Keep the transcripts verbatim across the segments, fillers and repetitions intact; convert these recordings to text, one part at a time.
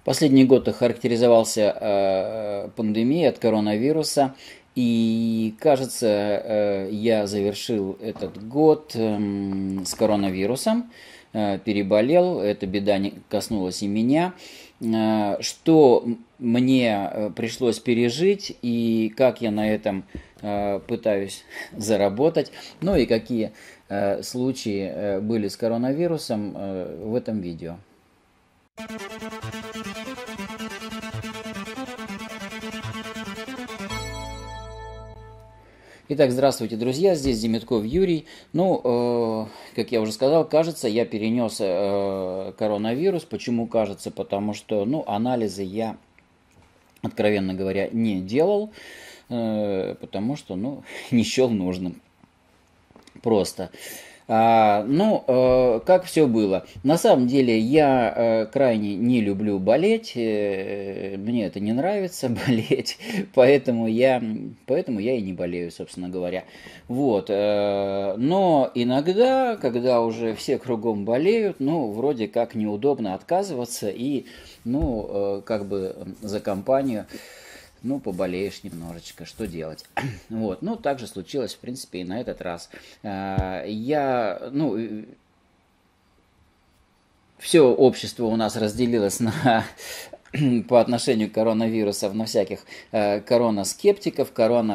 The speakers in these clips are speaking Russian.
Последний год характеризовался э, пандемией от коронавируса, и кажется, э, я завершил этот год э, с коронавирусом, э, переболел, эта беда не коснулась и меня. Э, что мне пришлось пережить и как я на этом э, пытаюсь заработать, ну и какие э, случаи э, были с коронавирусом э, в этом видео. Итак, здравствуйте, друзья, здесь Демитков Юрий. Ну, э, как я уже сказал, кажется, я перенес э, коронавирус. Почему кажется? Потому что, ну, анализы я, откровенно говоря, не делал, э, потому что, ну, не счел нужным. Просто. А, ну, э, как все было. На самом деле я э, крайне не люблю болеть, э, мне это не нравится болеть, поэтому я, поэтому я и не болею, собственно говоря. Вот, э, но иногда, когда уже все кругом болеют, ну, вроде как неудобно отказываться и, ну, э, как бы за компанию... Ну, поболеешь немножечко, что делать? Вот, ну, так же случилось, в принципе, и на этот раз. Я, ну, все общество у нас разделилось на по отношению к коронавирусу на всяких э, коронаскептиков,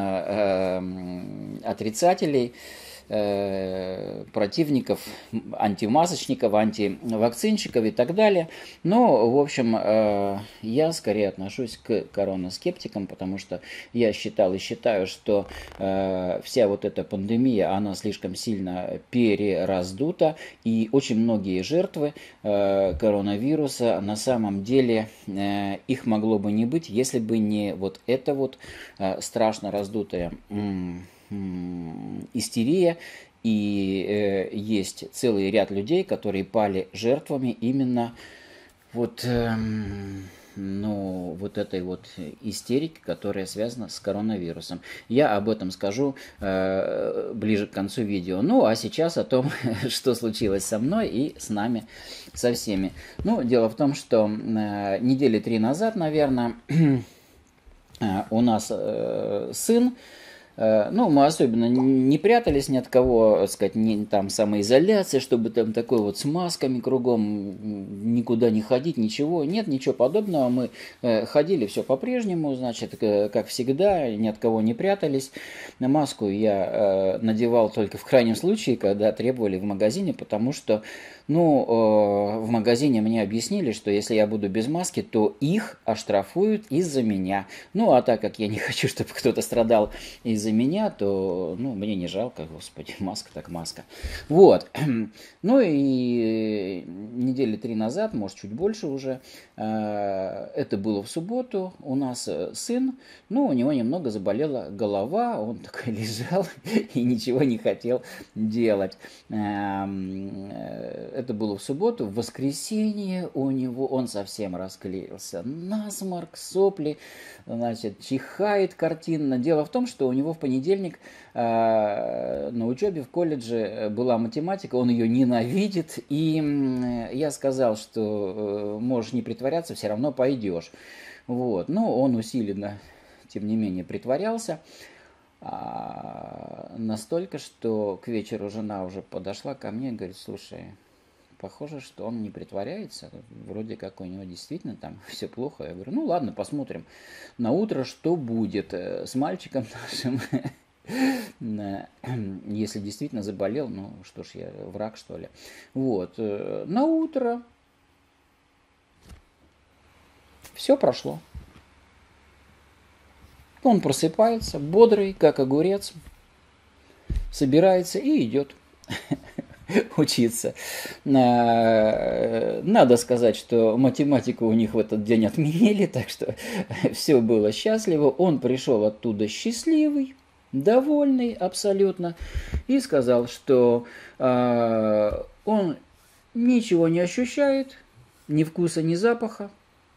корона-отрицателей, э, противников, антимасочников, антивакцинщиков и так далее. Но, в общем, э, я скорее отношусь к коронаскептикам, потому что я считал и считаю, что э, вся вот эта пандемия, она слишком сильно перераздута, и очень многие жертвы э, коронавируса на самом деле э, их могло бы не быть, если бы не вот эта вот э, страшно раздутая м- м- истерия. И э, есть целый ряд людей, которые пали жертвами именно вот, э, ну, вот этой вот истерики, которая связана с коронавирусом. Я об этом скажу э, ближе к концу видео. Ну, а сейчас о том, что случилось со мной и с нами, со всеми. Ну, дело в том, что э, недели три назад, наверное, у нас э, сын, ну, мы особенно не прятались ни от кого, так сказать, не там самоизоляция, чтобы там такой вот с масками кругом, никуда не ходить, ничего. Нет, ничего подобного. Мы ходили все по-прежнему, значит, как всегда, ни от кого не прятались. Маску я надевал только в крайнем случае, когда требовали в магазине, потому что, ну, в магазине мне объяснили, что если я буду без маски, то их оштрафуют из-за меня. Ну, а так как я не хочу, чтобы кто-то страдал из-за меня, то, ну, мне не жалко, господи, маска так маска. Вот. Ну и недели три назад, может, чуть больше уже, это было в субботу, у нас сын, ну, у него немного заболела голова, он такой лежал и ничего не хотел делать. Это было в субботу, в воскресенье у него, он совсем расклеился, насморк, сопли, значит, чихает картинно. Дело в том, что у него в понедельник э, на учебе в колледже была математика, он ее ненавидит, и э, я сказал, что э, можешь не притворяться, все равно пойдешь. Вот. Но он усиленно, тем не менее, притворялся. А, настолько, что к вечеру жена уже подошла ко мне и говорит: слушай, похоже, что он не притворяется, вроде как у него действительно там все плохо. Я говорю, ну ладно, посмотрим на утро, что будет с мальчиком нашим. Если действительно заболел, ну что ж, я враг, что ли. Вот, на утро все прошло. Он просыпается, бодрый, как огурец, собирается и идет учиться. Надо сказать, что математику у них в этот день отменили, так что все было счастливо. Он пришел оттуда счастливый, довольный абсолютно, и сказал, что он ничего не ощущает, ни вкуса, ни запаха.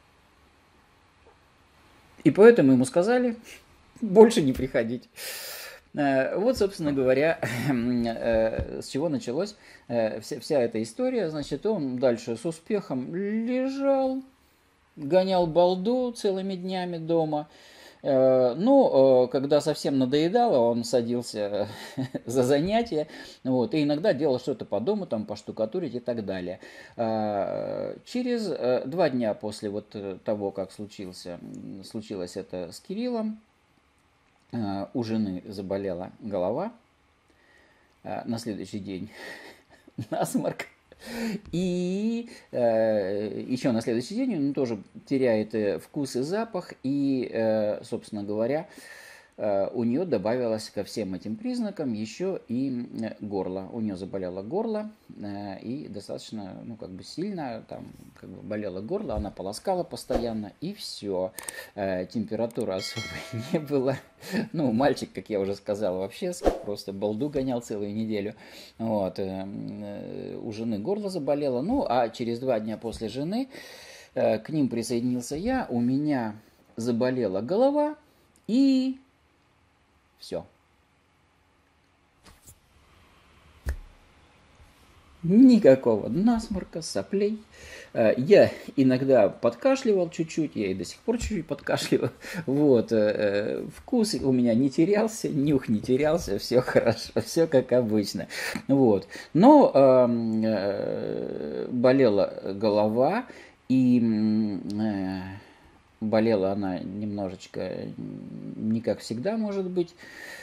И поэтому ему сказали больше не приходить. Вот, собственно говоря, с чего началась вся, вся эта история. Значит, он дальше с успехом лежал, гонял балду целыми днями дома. Ну, когда совсем надоедало, он садился за занятия, вот, и иногда делал что-то по дому, там, поштукатурить и так далее. Через два дня после вот того, как случился, случилось это с Кириллом, у жены заболела голова, на следующий день насморк. И э, еще на следующий день он тоже теряет э, вкус и запах, и, э, собственно говоря, э, у нее добавилось ко всем этим признакам еще и горло. У нее заболело горло, э, и достаточно, ну, как бы сильно, там, как бы болело горло, она полоскала постоянно, и все. Э, температуры особой не было. Ну, мальчик, как я уже сказал, вообще просто балду гонял целую неделю. Вот. У жены горло заболело. Ну, а через два дня после жены к ним присоединился я. У меня заболела голова, и все. Никакого насморка, соплей. Я иногда подкашливал чуть-чуть, я и до сих пор чуть-чуть подкашливаю. Вот. Вкус у меня не терялся, нюх не терялся, все хорошо, все как обычно. Вот. Но э, болела голова, и э, болела она немножечко не как всегда, может быть.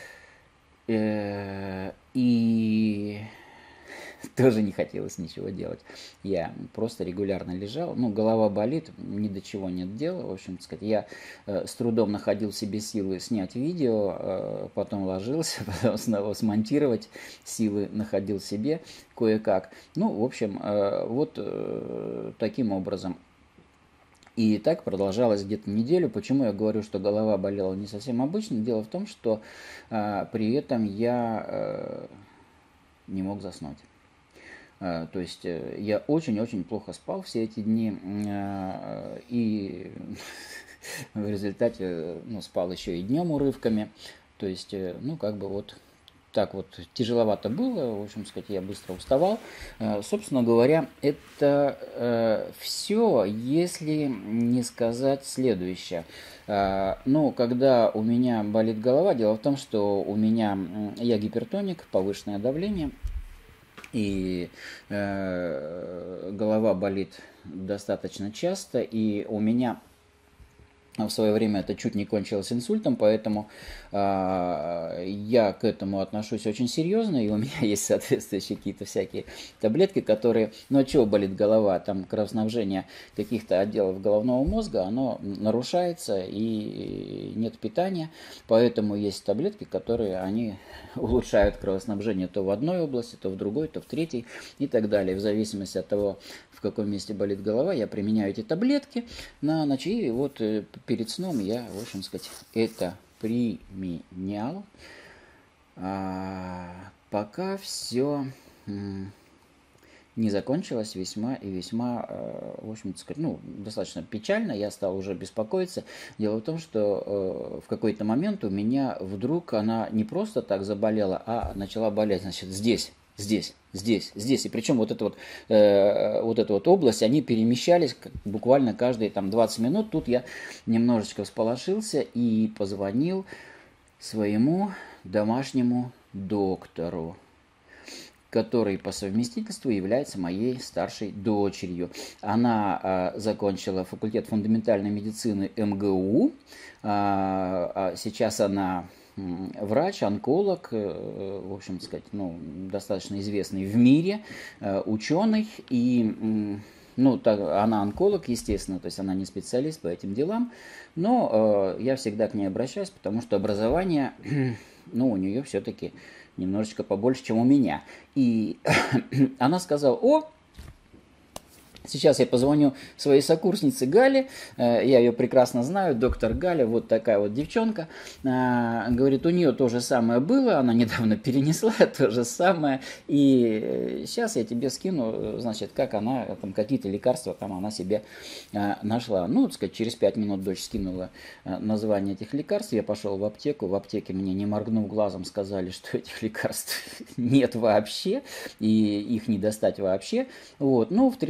Э, и... тоже не хотелось ничего делать. Я просто регулярно лежал. Ну, голова болит, ни до чего нет дела. В общем, так сказать, я э, с трудом находил в себе силы снять видео, э, потом ложился, потом снова смонтировать. Силы находил в себе кое-как. Ну, в общем, э, вот э, таким образом. И так продолжалось где-то неделю. Почему я говорю, что голова болела не совсем обычно? Дело в том, что э, при этом я э, не мог заснуть. То есть я очень-очень плохо спал все эти дни, и в результате, ну, спал еще и днем урывками. То есть, ну, как бы вот так вот тяжеловато было, в общем сказать, я быстро уставал. Собственно говоря, это все, если не сказать следующее. Ну, когда у меня болит голова, дело в том, что у меня, я гипертоник, повышенное давление, и э, голова болит достаточно часто, и у меня в свое время это чуть не кончилось инсультом, поэтому э, я к этому отношусь очень серьезно, и у меня есть соответствующие какие-то всякие таблетки, которые, ну, от чего болит голова, там кровоснабжение каких-то отделов головного мозга, оно нарушается, и нет питания, поэтому есть таблетки, которые, они улучшают кровоснабжение то в одной области, то в другой, то в третьей и так далее, в зависимости от того, в каком месте болит голова, я применяю эти таблетки на ночь, и вот перед сном я, в общем сказать, это применял, а, пока все не закончилось весьма и весьма, в общем сказать, ну, достаточно печально, я стал уже беспокоиться. Дело в том, что в какой-то момент у меня вдруг она не просто так заболела, а начала болеть, значит, здесь. Здесь, здесь, здесь. И причем вот эта вот, э, вот эта вот область, они перемещались буквально каждые там двадцать минут. Тут я немножечко всполошился и позвонил своему домашнему доктору, который по совместительству является моей старшей дочерью. Она э, закончила факультет фундаментальной медицины эм гэ у. Э, а сейчас она врач, онколог, в общем сказать, ну, достаточно известный в мире, ученый, и, ну, так, она онколог, естественно, то есть она не специалист по этим делам, но я всегда к ней обращаюсь, потому что образование, ну, у нее все-таки немножечко побольше, чем у меня. И она сказала: о, сейчас я позвоню своей сокурснице Гале, я ее прекрасно знаю, доктор Галя, вот такая вот девчонка, говорит, у нее то же самое было, она недавно перенесла то же самое, и сейчас я тебе скину, значит, как она, там, какие-то лекарства там она себе нашла. Ну, так сказать, через пять минут дочь скинула название этих лекарств, я пошел в аптеку, в аптеке мне, не моргнув глазом, сказали, что этих лекарств нет вообще, и их не достать вообще, вот, ну, в третьей аптеке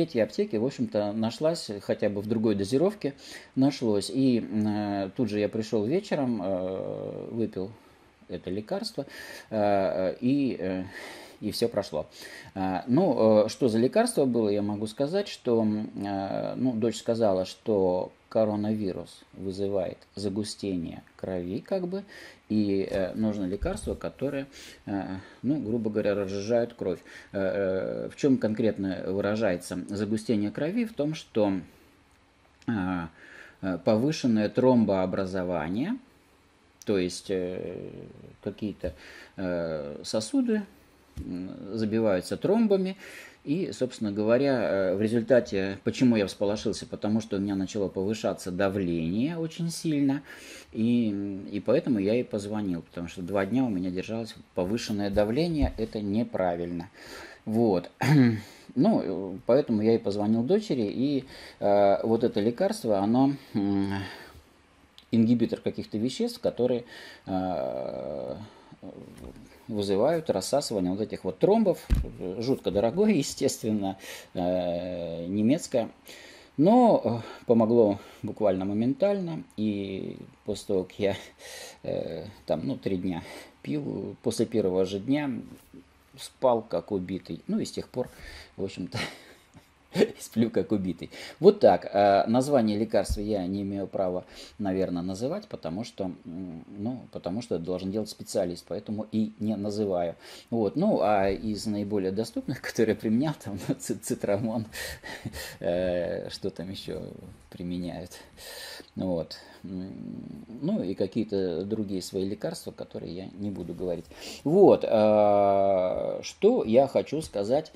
аптеке, в общем-то, нашлась, хотя бы в другой дозировке нашлось. И э, тут же я пришел вечером, э, выпил это лекарство, э, и, э, и все прошло. Э, ну, э, что за лекарство было, я могу сказать, что, э, ну, дочь сказала, что коронавирус вызывает загустение крови, как бы, и э, нужно лекарство, которое, э, ну, грубо говоря, разжижает кровь. Э, э, в чем конкретно выражается загустение крови? В том, что э, повышенное тромбообразование, то есть э, какие-то э, сосуды забиваются тромбами, и, собственно говоря, в результате, почему я всполошился, потому что у меня начало повышаться давление очень сильно, и, и поэтому я и позвонил, потому что два дня у меня держалось повышенное давление, это неправильно. Вот. Ну, поэтому я и позвонил дочери, и э, вот это лекарство, оно э, ингибитор каких-то веществ, которые э, вызывают рассасывание вот этих вот тромбов. Жутко дорогое, естественно, э, немецкое. Но помогло буквально моментально. И после того, как я э, там, ну, три дня пил, после первого же дня спал как убитый. Ну и с тех пор, в общем-то, сплю как убитый. Вот так. Название лекарства я не имею права, наверное, называть, потому что, ну, потому что это должен делать специалист, поэтому и не называю. Вот. Ну, а из наиболее доступных, которые я применял, там цитрамон, что там еще применяют. Вот. Ну и какие-то другие свои лекарства, которые я не буду говорить. Вот. Что я хочу сказать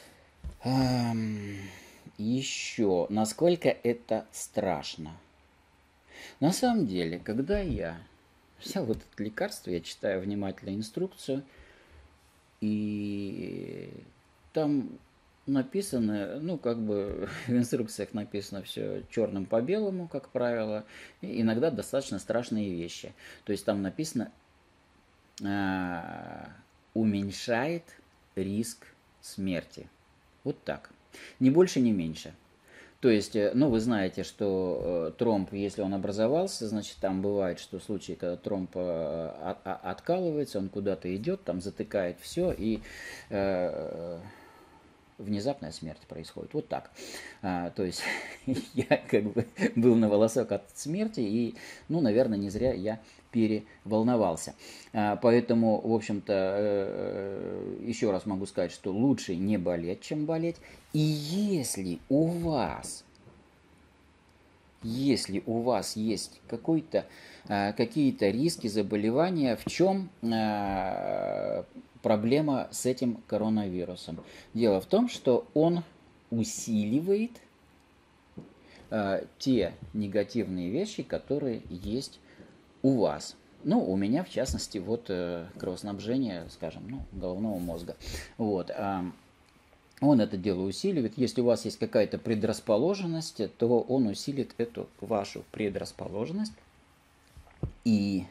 еще, насколько это страшно. На самом деле, когда я взял вот это лекарство, я читаю внимательно инструкцию, и там написано, ну, как бы в инструкциях написано все черным по белому, как правило, и иногда достаточно страшные вещи. То есть там написано э, уменьшает риск смерти. Вот так. Ни больше, ни меньше. То есть, ну, вы знаете, что э, тромб, если он образовался, значит, там бывает, что случаи, когда тромб э, откалывается, он куда-то идет, там затыкает все, и э, внезапная смерть происходит. Вот так. А, то есть, я как бы был на волосок от смерти, и, ну, наверное, не зря я переволновался. А, поэтому, в общем-то, э, еще раз могу сказать, что лучше не болеть, чем болеть. И если у вас, если у вас есть какой-то, э, какие-то риски заболевания, в чем э, проблема с этим коронавирусом? Дело в том, что он усиливает э, те негативные вещи, которые есть у вас. Ну, у меня, в частности, вот э, кровоснабжение, скажем, ну, головного мозга. Вот. Э, он это дело усиливает. Если у вас есть какая-то предрасположенность, то он усилит эту вашу предрасположенность. И,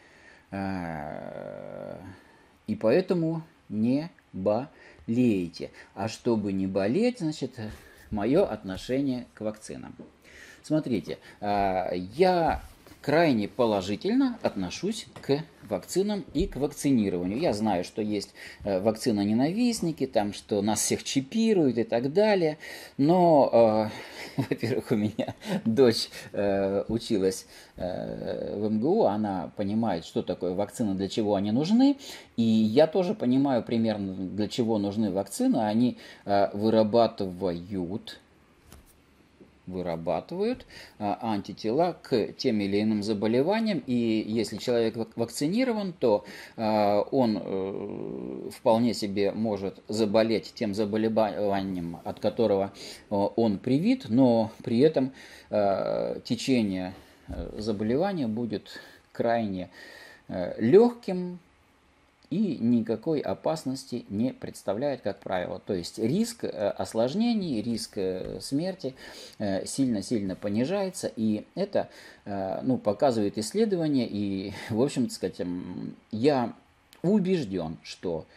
э, и поэтому не болейте. А чтобы не болеть, значит, мое отношение к вакцинам. Смотрите, э, я крайне положительно отношусь к вакцинам и к вакцинированию. Я знаю, что есть вакциноненавистники, там, что нас всех чипируют и так далее, но, э, во-первых, у меня дочь э, училась э, в эм гэ у, она понимает, что такое вакцины, для чего они нужны, и я тоже понимаю примерно, для чего нужны вакцины. Они э, вырабатывают... вырабатывают а, антитела к тем или иным заболеваниям, и если человек вакцинирован, то а, он а, вполне себе может заболеть тем заболеванием, от которого а, он привит, но при этом а, течение заболевания будет крайне а, легким, и никакой опасности не представляет, как правило. То есть риск осложнений, риск смерти сильно-сильно понижается, и это, ну, показывает исследования, и, в общем-то, сказать, я убежден, что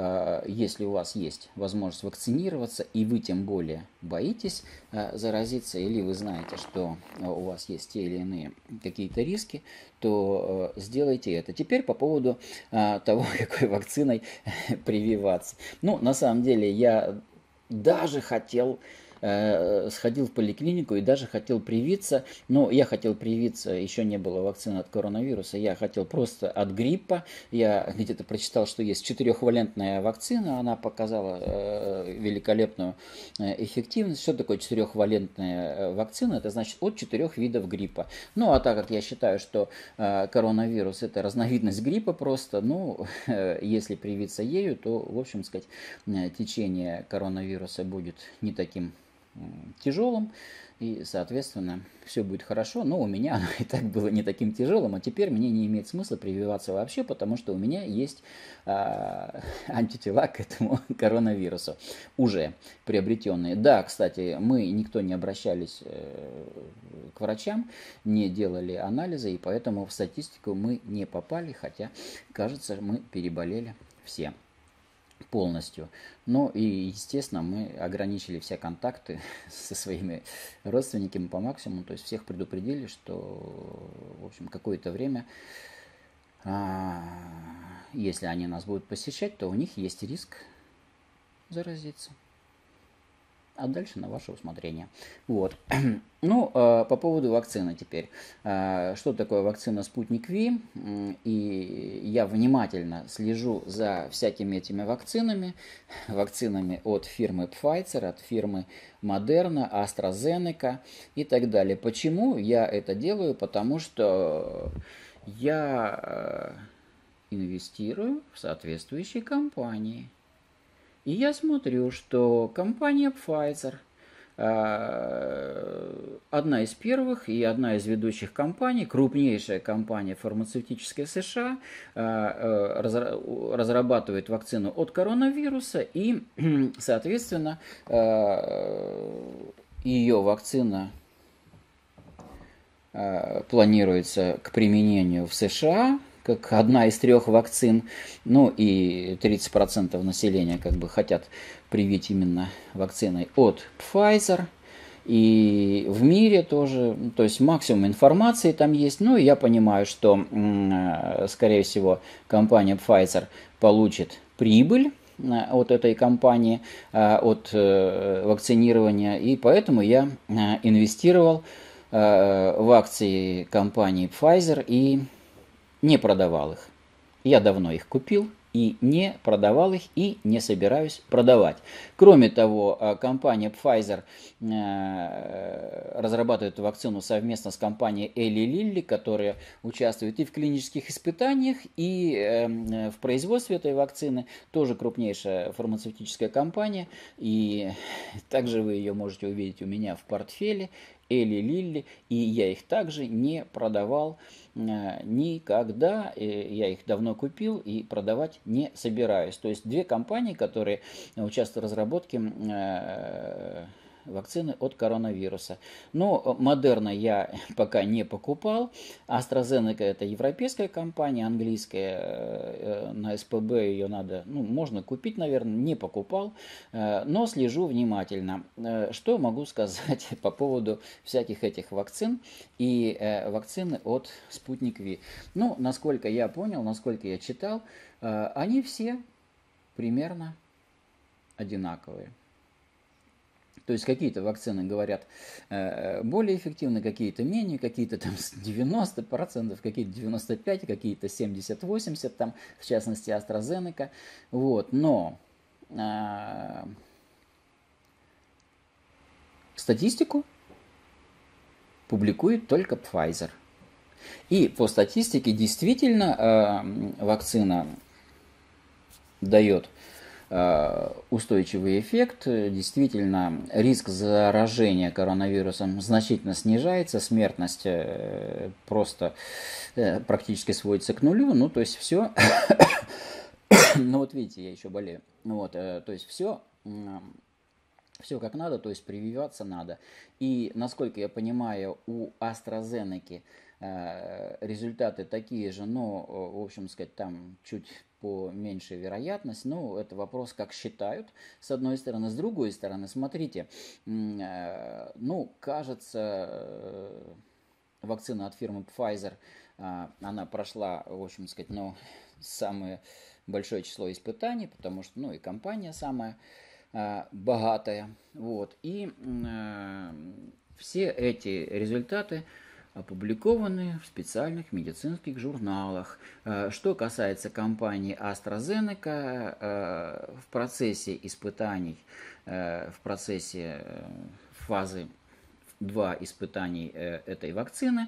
если у вас есть возможность вакцинироваться, и вы тем более боитесь заразиться, или вы знаете, что у вас есть те или иные какие-то риски, то сделайте это. Теперь по поводу того, какой вакциной прививаться. Ну, на самом деле, я даже хотел... сходил в поликлинику и даже хотел привиться, но я хотел привиться, еще не было вакцины от коронавируса, я хотел просто от гриппа, я где-то прочитал, что есть четырехвалентная вакцина, она показала э, великолепную эффективность. Что такое четырехвалентная вакцина? Это значит от четырех видов гриппа. Ну, а так как я считаю, что э, коронавирус это разновидность гриппа просто, ну, э, если привиться ею, то, в общем сказать, течение коронавируса будет не таким тяжелым, и, соответственно, все будет хорошо. Но у меня оно и так было не таким тяжелым, а теперь мне не имеет смысла прививаться вообще, потому что у меня есть а, антитела к этому коронавирусу, уже приобретенные. Да, кстати, мы никто не обращались э, к врачам, не делали анализы, и поэтому в статистику мы не попали, хотя, кажется, мы переболели все полностью. Ну и, естественно, мы ограничили все контакты со своими родственниками по максимуму, то есть всех предупредили, что, в общем, какое-то время, а, если они нас будут посещать, то у них есть риск заразиться. А дальше на ваше усмотрение. Вот. Ну, по поводу вакцины теперь. Что такое вакцина Спутник Ви? И я внимательно слежу за всякими этими вакцинами. Вакцинами от фирмы Pfizer, от фирмы Moderna, AstraZeneca и так далее. Почему я это делаю? Потому что я инвестирую в соответствующие компании. И я смотрю, что компания Pfizer, одна из первых и одна из ведущих компаний, крупнейшая компания фармацевтическая США, разрабатывает вакцину от коронавируса, и, соответственно, ее вакцина планируется к применению в США, как одна из трех вакцин, ну и тридцать процентов населения как бы хотят привить именно вакциной от Pfizer. И в мире тоже, то есть максимум информации там есть. Ну и я понимаю, что, скорее всего, компания Pfizer получит прибыль от этой компании, от вакцинирования. И поэтому я инвестировал в акции компании Pfizer и не продавал их. Я давно их купил и не продавал их и не собираюсь продавать. Кроме того, компания Pfizer разрабатывает вакцину совместно с компанией Eli Lilly, которая участвует и в клинических испытаниях, и в производстве этой вакцины. Тоже крупнейшая фармацевтическая компания. И также вы ее можете увидеть у меня в портфеле. Eli Lilly, и я их также не продавал никогда, я их давно купил и продавать не собираюсь. То есть две компании, которые участвуют в разработке вакцины от коронавируса. Но Moderna я пока не покупал. AstraZeneca это европейская компания, английская. На эс пэ бэ ее надо, ну, можно купить, наверное, не покупал. Но слежу внимательно. Что могу сказать по поводу всяких этих вакцин и вакцины от Спутник Ви? Ну, насколько я понял, насколько я читал, они все примерно одинаковые. То есть какие-то вакцины говорят э, более эффективны, какие-то менее, какие-то там девяносто процентов, какие-то девяносто пять процентов, какие-то семьдесят-восемьдесят процентов, там, в частности AstraZeneca. Вот. Но э, статистику публикует только Pfizer. И по статистике действительно э, вакцина дает устойчивый эффект. Действительно, риск заражения коронавирусом значительно снижается, смертность просто практически сводится к нулю. Ну, то есть все. Ну, вот видите, я еще болею. Вот, то есть все. Все как надо, то есть прививаться надо. И, насколько я понимаю, у AstraZeneca результаты такие же, но, в общем сказать, там чуть по меньшей вероятность. Ну, это вопрос, как считают, с одной стороны. С другой стороны, смотрите, ну, кажется, вакцина от фирмы Pfizer, она прошла, в общем сказать, ну, самое большое число испытаний, потому что, ну, и компания самая богатая. Вот. И все эти результаты опубликованы в специальных медицинских журналах. Что касается компании AstraZeneca, в процессе испытаний, в процессе фазы два испытаний этой вакцины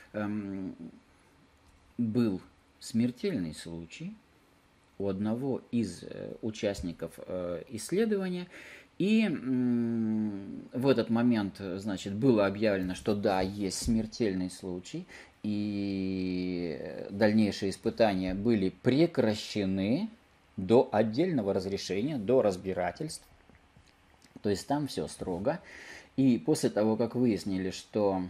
был смертельный случай у одного из участников исследования. И в этот момент, значит, было объявлено, что да, есть смертельный случай, и дальнейшие испытания были прекращены до отдельного разрешения, до разбирательств. То есть там все строго. И после того, как выяснили, что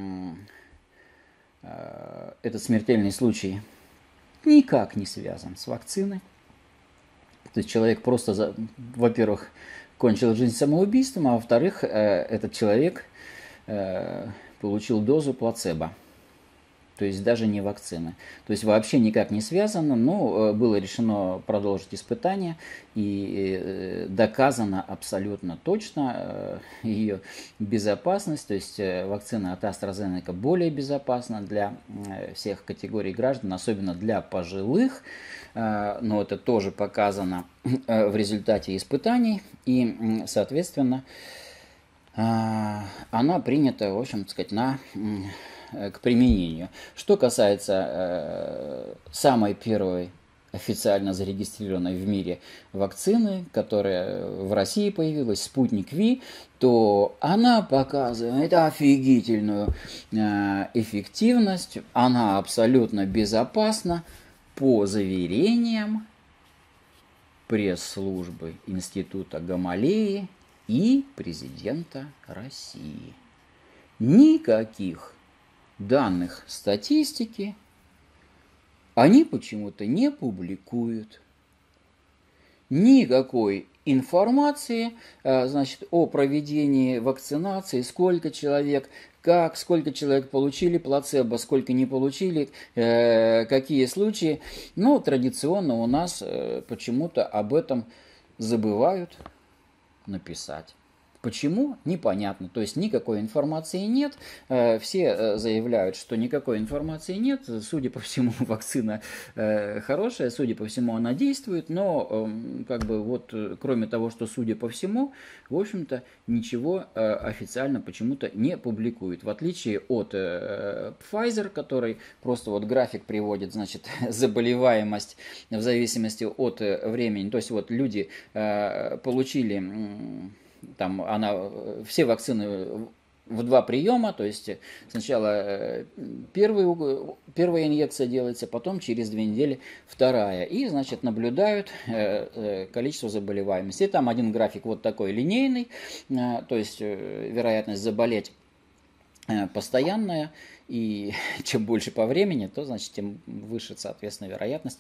этот смертельный случай никак не связан с вакциной, то есть человек просто, во-первых, кончил жизнь самоубийством, а во-вторых, этот человек получил дозу плацебо, то есть даже не вакцины. То есть вообще никак не связано, но было решено продолжить испытания, и доказано абсолютно точно ее безопасность. То есть вакцина от AstraZeneca более безопасна для всех категорий граждан, особенно для пожилых. Но это тоже показано в результате испытаний, и, соответственно, она принята, в общем сказать, на... к применению. Что касается э, самой первой официально зарегистрированной в мире вакцины, которая в России появилась, Спутник Ви, то она показывает офигительную э, эффективность, она абсолютно безопасна по заверениям пресс-службы Института Гамалеи и президента России. Никаких данных статистики они почему-то не публикуют. Никакой информации, значит, о проведении вакцинации, сколько человек, как, сколько человек получили плацебо, сколько не получили, какие случаи. Но традиционно у нас почему-то об этом забывают написать. Почему? Непонятно. То есть никакой информации нет. Все заявляют, что никакой информации нет. Судя по всему, вакцина хорошая, судя по всему, она действует. Но, как бы, вот, кроме того, что судя по всему, в общем-то, ничего официально почему-то не публикуют. В отличие от Pfizer, который просто вот график приводит, значит, заболеваемость в зависимости от времени. То есть вот люди получили... Там она, все вакцины в два приема, то есть сначала первый, первая инъекция делается, потом через две недели вторая. И, значит, наблюдают количество заболеваемости. И там один график вот такой линейный, то есть вероятность заболеть постоянная, и чем больше по времени, то, значит, тем выше, соответственно, вероятность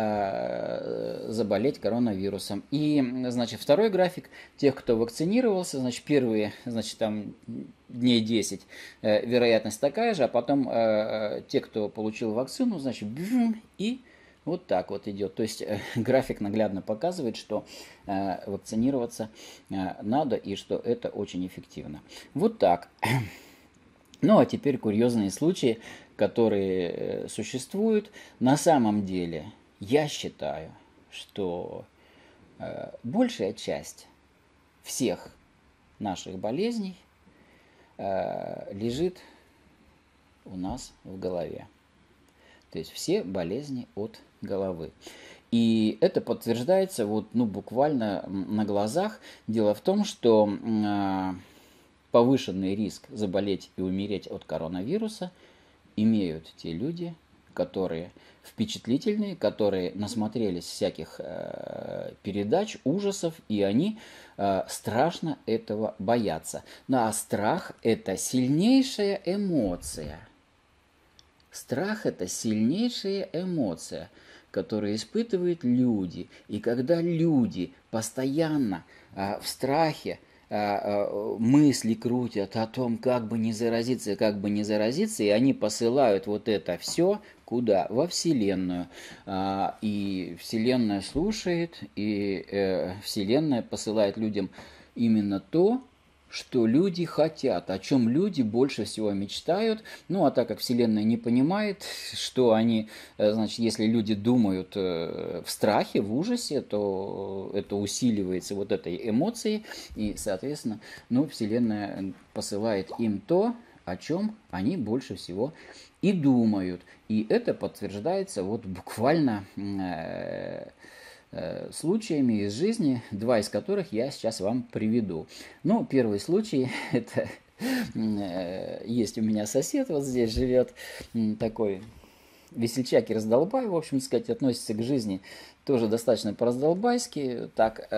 э, заболеть коронавирусом. И, значит, второй график тех, кто вакцинировался, значит, первые, значит, там дней десять э, вероятность такая же, а потом э, те, кто получил вакцину, значит, бжум, и вот так вот идет. То есть э, график наглядно показывает, что э, вакцинироваться э, надо и что это очень эффективно. Вот так. Ну, а теперь курьезные случаи, которые существуют. На самом деле, я считаю, что э, большая часть всех наших болезней э, лежит у нас в голове. То есть все болезни от головы. И это подтверждается вот, ну, буквально на глазах. Дело в том, что... Э, повышенный риск заболеть и умереть от коронавируса имеют те люди, которые впечатлительные, которые насмотрелись всяких э, передач, ужасов, и они э, страшно этого боятся. Ну а страх – это сильнейшая эмоция. Страх – это сильнейшая эмоция, которые испытывают люди. И когда люди постоянно а, в страхе, а, а, мысли крутят о том, как бы не заразиться, как бы не заразиться, и они посылают вот это все куда? Во Вселенную. А, и Вселенная слушает, и э, Вселенная посылает людям именно то, что люди хотят, о чем люди больше всего мечтают. Ну, а так как Вселенная не понимает, что они, значит, если люди думают в страхе, в ужасе, то это усиливается вот этой эмоцией, и, соответственно, ну, Вселенная посылает им то, о чем они больше всего и думают. И это подтверждается вот буквально случаями из жизни, два из которых я сейчас вам приведу. Ну, первый случай, это есть у меня сосед, вот здесь живет, такой весельчак и раздолбай, в общем сказать, относится к жизни тоже достаточно по-раздолбайски, так,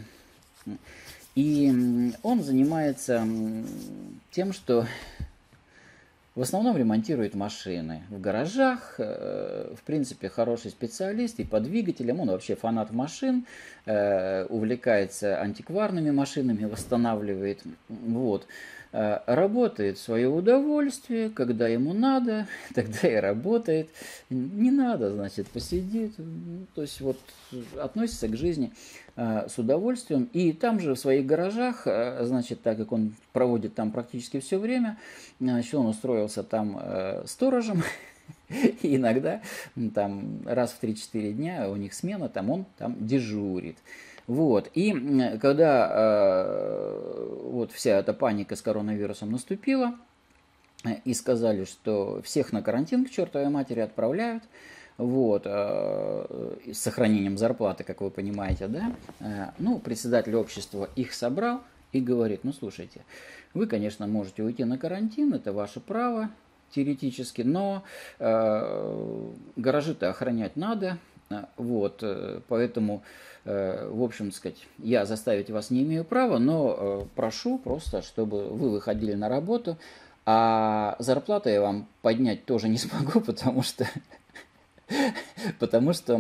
и он занимается тем, что в основном ремонтирует машины в гаражах, в принципе, хороший специалист и по двигателям, он вообще фанат машин, увлекается антикварными машинами, восстанавливает, вот. Работает в свое удовольствие, когда ему надо, тогда и работает. Не надо, значит, посидит. То есть вот относится к жизни с удовольствием. И там же в своих гаражах, значит, так как он проводит там практически все время, значит, он устроился там сторожем. И иногда там раз в три-четыре дня у них смена, там он там дежурит. Вот. И когда э, вот вся эта паника с коронавирусом наступила, и сказали, что всех на карантин к чертовой матери отправляют, вот, э, с сохранением зарплаты, как вы понимаете, да, э, ну, председатель общества их собрал и говорит, ну, слушайте, вы, конечно, можете уйти на карантин, это ваше право, теоретически, но э, гаражи-то охранять надо, вот, поэтому, в общем сказать, я заставить вас не имею права, но прошу просто, чтобы вы выходили на работу, а зарплату я вам поднять тоже не смогу, потому что, потому что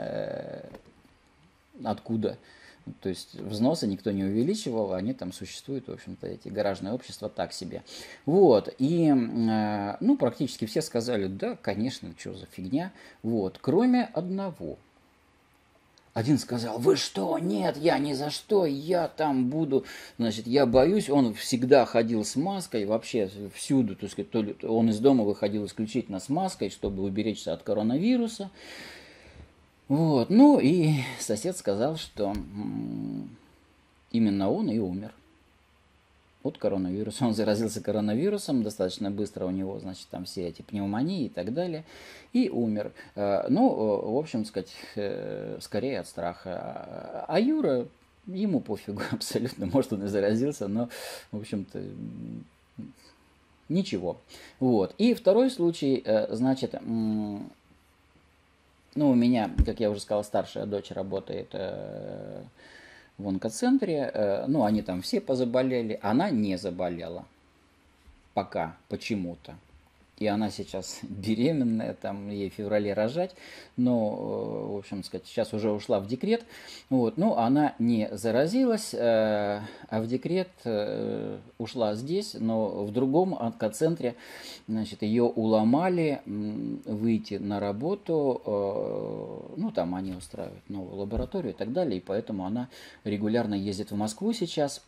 откуда? То есть взносы никто не увеличивал, они там существуют, в общем-то, эти гаражные общества так себе. Вот, и, ну, практически все сказали, да, конечно, что за фигня, вот, кроме одного. Один сказал, вы что, нет, я ни за что, я там буду, значит, я боюсь, он всегда ходил с маской, вообще всюду, то есть, то ли он из дома выходил исключительно с маской, чтобы уберечься от коронавируса. Вот, ну и сосед сказал, что именно он и умер от коронавируса. Он заразился коронавирусом, достаточно быстро у него, значит, там все эти пневмонии и так далее, и умер. Ну, в общем сказать, скорее от страха. А Юра, ему пофигу абсолютно, может, он и заразился, но, в общем-то, ничего. Вот. И второй случай, значит, ну, у меня, как я уже сказал, старшая дочь работает э, в онкоцентре. Э, ну, они там все позаболели. Она не заболела. Пока, почему-то. И она сейчас беременная, там ей в феврале рожать, но, в общем сказать, сейчас уже ушла в декрет, вот, ну, она не заразилась, а в декрет ушла здесь, но в другом онкоцентре, значит, ее уломали выйти на работу, ну, там они устраивают новую лабораторию и так далее, и поэтому она регулярно ездит в Москву сейчас,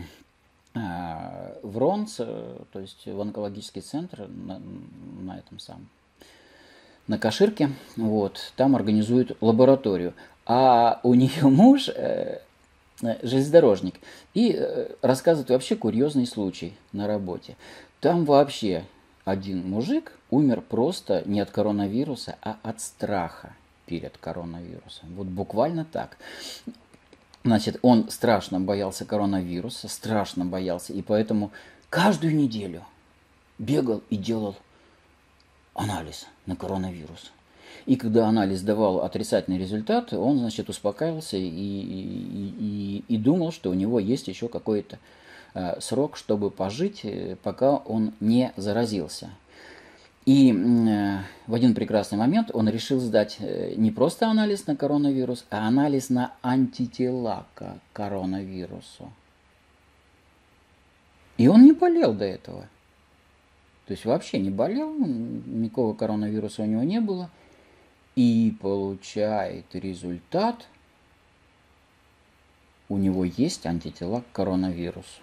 в РОНЦ, то есть в онкологический центр на, на этом самом, на Каширке, вот, там организуют лабораторию. А у нее муж э, железнодорожник и э, рассказывает вообще курьезный случай на работе. Там вообще один мужик умер просто не от коронавируса, а от страха перед коронавирусом. Вот буквально так. Значит, он страшно боялся коронавируса, страшно боялся, и поэтому каждую неделю бегал и делал анализ на коронавирус. И когда анализ давал отрицательный результат, он, значит, успокаивался и, и, и, и думал, что у него есть еще какой-то э, срок, чтобы пожить, пока он не заразился. И э, в один прекрасный момент он решил сдать э, не просто анализ на коронавирус, а анализ на антитела к коронавирусу. И он не болел до этого. То есть вообще не болел, никакого коронавируса у него не было. И получает результат, у него есть антитела к коронавирусу.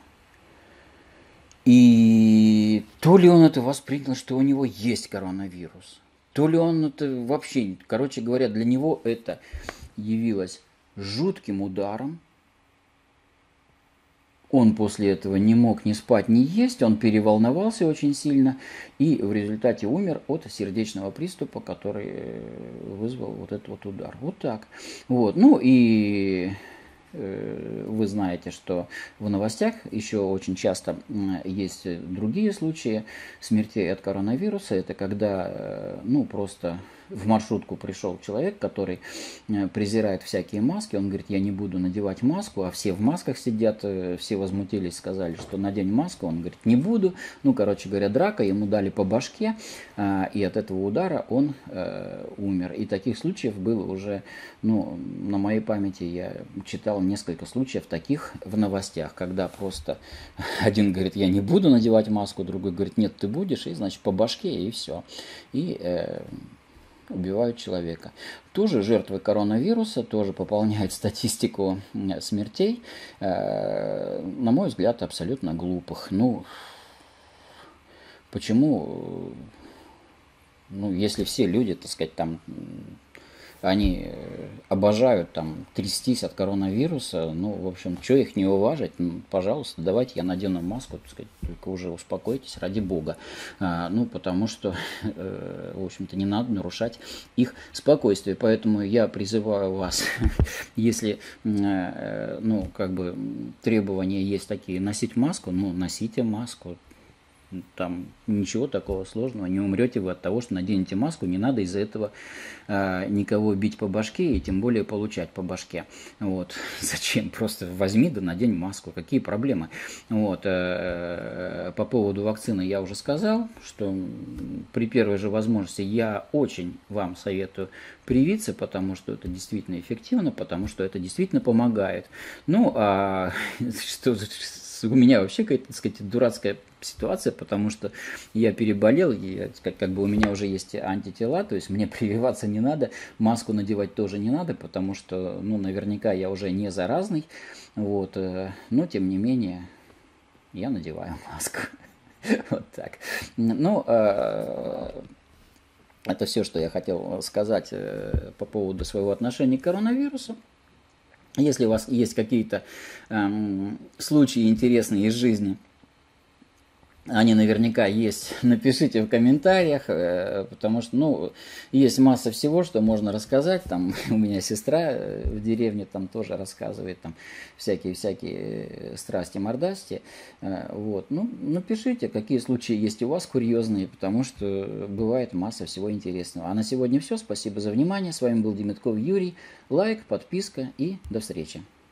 И то ли он это воспринял, что у него есть коронавирус, то ли он это вообще, короче говоря, для него это явилось жутким ударом. Он после этого не мог ни спать, ни есть, он переволновался очень сильно и в результате умер от сердечного приступа, который вызвал вот этот вот удар. Вот так. Вот. Ну и э, вы знаете, что в новостях еще очень часто есть другие случаи смертей от коронавируса. Это когда, ну, просто в маршрутку пришел человек, который презирает всякие маски. Он говорит, я не буду надевать маску, а все в масках сидят, все возмутились, сказали, что надень маску. Он говорит, не буду. Ну, короче говоря, драка, ему дали по башке, и от этого удара он умер. И таких случаев было уже, ну, на моей памяти я читал несколько случаев таких в новостях, когда просто один говорит, я не буду надевать маску, другой говорит, нет, ты будешь, и, значит, по башке, и все. И э, убивают человека. Тоже жертвы коронавируса, тоже пополняют статистику смертей, э, на мой взгляд, абсолютно глупых. Ну, почему, ну, если все люди, так сказать, там, они обожают там трястись от коронавируса, ну, в общем, что их не уважать, ну, пожалуйста, давайте я надену маску, так сказать, только уже успокойтесь, ради бога. А, ну, потому что, э, в общем-то, не надо нарушать их спокойствие, поэтому я призываю вас, если, э, ну, как бы требования есть такие, носить маску, ну, носите маску. Там ничего такого сложного, не умрете вы от того, что наденете маску, не надо из-за этого э, никого бить по башке и тем более получать по башке. Вот. Зачем? Просто возьми да надень маску, какие проблемы? Вот. Э, по поводу вакцины я уже сказал, что при первой же возможности я очень вам советую привиться, потому что это действительно эффективно, потому что это действительно помогает. Ну, а что у меня вообще какая-то, так сказать, дурацкая ситуация, потому что я переболел, и как, как бы у меня уже есть антитела, то есть мне прививаться не надо, маску надевать тоже не надо, потому что, ну, наверняка я уже не заразный, вот, но тем не менее я надеваю маску. Вот так. Ну, это все, что я хотел сказать по поводу своего отношения к коронавирусу. Если у вас есть какие-то эм, случаи интересные из жизни, они наверняка есть, напишите в комментариях, э, потому что, ну, есть масса всего, что можно рассказать. Там у меня сестра в деревне там тоже рассказывает там всякие-всякие страсти-мордасти. Э, вот, ну, напишите, какие случаи есть у вас курьезные, потому что бывает масса всего интересного. А на сегодня все. Спасибо за внимание. С вами был Демитков Юрий. Лайк, подписка и до встречи.